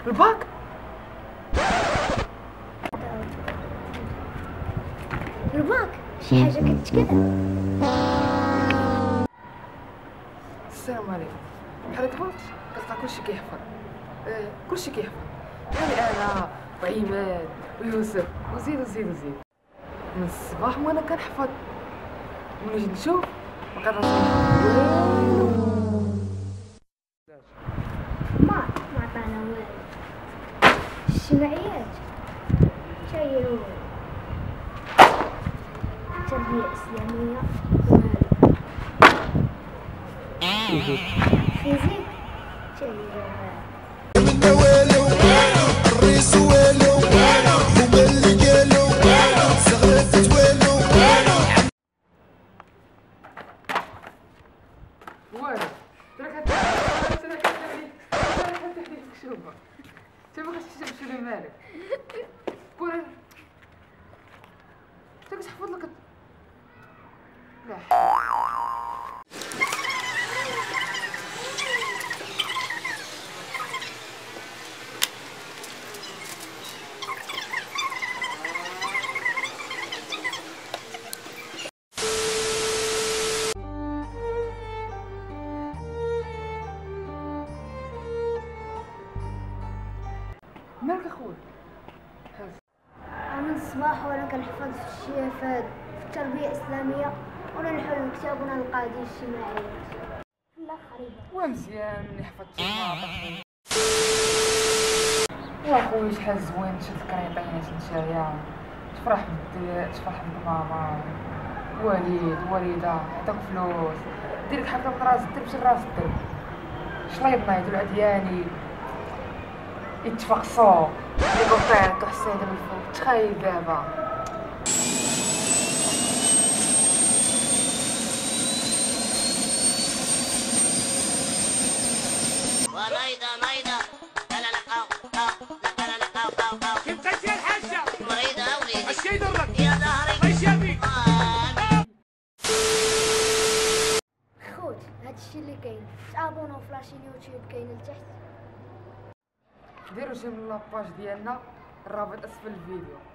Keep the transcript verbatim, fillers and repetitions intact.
الباك. الباك شي حاجه كتكلم. السلام عليكم. بحال هكا كتلقى كلشي كيحفر، اه كلشي كيحفر، يعني انا وعماد ويوسف وزيد وزيد وزيد. من الصباح وانا كنحفظ، ملي جيت نشوف ما كنراسي والو. ما ما عطانا والو. الجمعيات تايروا التربيه الاسلاميه والو. فيزيك تايروا منا والو، الريس والو، هما اللي قالوا صغرت والو. والو تراك هاد تراك هاد تراك هاد تحديك شوفه انت ما خصكش شنو مالك كون انت كتحفظ لك لا مالك اخويا حاس. من الصباح وانا كنحفظ في الشيافات في التربيه الاسلاميه وانا نحل كتابنا القاضي الاجتماعيات. لا خريبه ومزيان ملي حفظت الناطق واخويا شحال زوين تشد الكريطينات نتايا، تفرح بالدراري تفرح بالماما وليد وليده عطاك فلوس ديرك حفله من راس الدرب شي راس الدرب شليطنا يدو العدياني يتفقصو الكوطير كحسين من الفوق. تخيل دابا وميدة ميدة لا لا لا أو أو لا لا لا أو أو أو كيف قلت يا الحاجة؟ مريدة وليدي ايش يدرك؟ يا ظهري ايش يبيك؟ خوت هادشي اللي كاين. تابوناو في لاشين يوتيوب كاين لتحت. ديروا شي من لاباج ديالنا الرابط اسفل الفيديو.